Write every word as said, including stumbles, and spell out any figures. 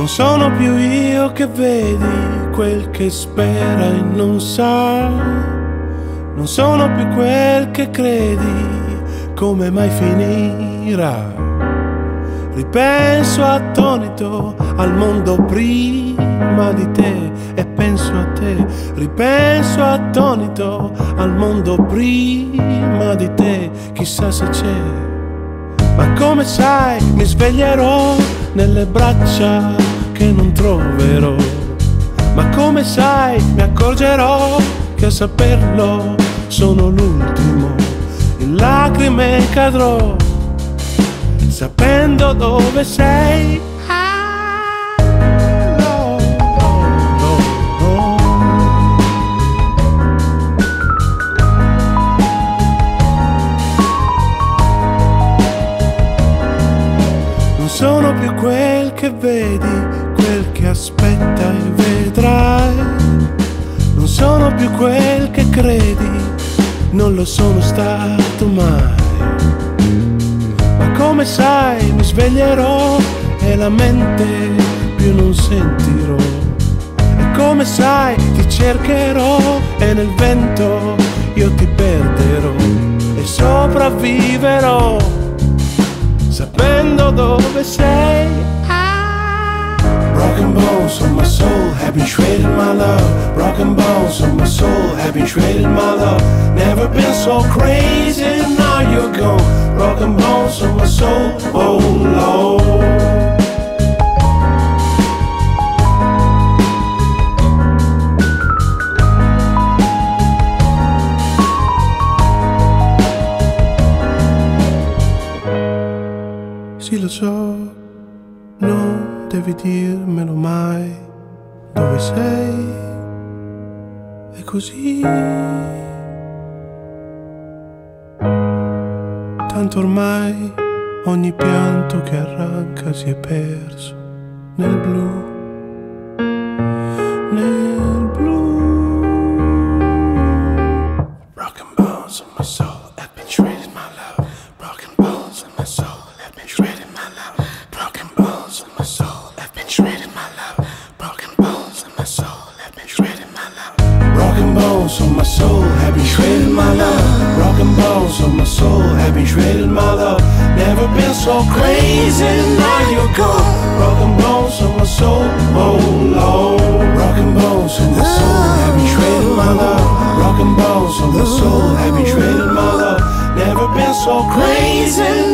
Non sono più io che vedi quel che spera e non sa. Non sono più quel che credi come mai finirà. Ripenso attonito al mondo prima di te e penso a te. Ripenso attonito al mondo prima di te, chissà se c'è. Ma come sai mi sveglierò nelle braccia che non troverò. Ma come sai mi accorgerò che a saperlo sono l'ultimo. In lacrime cadrò sapendo dove sei. Ah, no, no, no, non sono più quel che vedi, quel che aspetta e vedrai. Non sono più quel che credi, non lo sono stato mai. Come sai mi sveglierò e la mente più non sentirò. E come sai ti cercherò e nel vento io ti perderò. E sopravviverò sapendo dove sei. Ah. Broken bones on my soul have been shredded, my love. Broken bones on my soul have been shredded, my love. Never been so crazy, now you're gone. Broken bones on my soul, oh Lord. Sì, lo so, non devi dirmelo mai dove sei. È così. Tanto ormai ogni pianto che arranca si è perso nel blu, nel blu. Broken bones on my soul have been shredded, my love. Broken bones on my soul have been shredded, my love. Broken bones on my soul have been shredded, my love. Broken bones on my soul have been shredded, my love. Broken bones on my soul have been shredded, my love. Broken bones on my soul have been shredded, my love. Never been so crazy, now you're gone. Broken bones on my soul, oh Lord. Broken bones on my soul have been shredded, my love. Broken bones on my soul have been shredded, my love. Never been so crazy.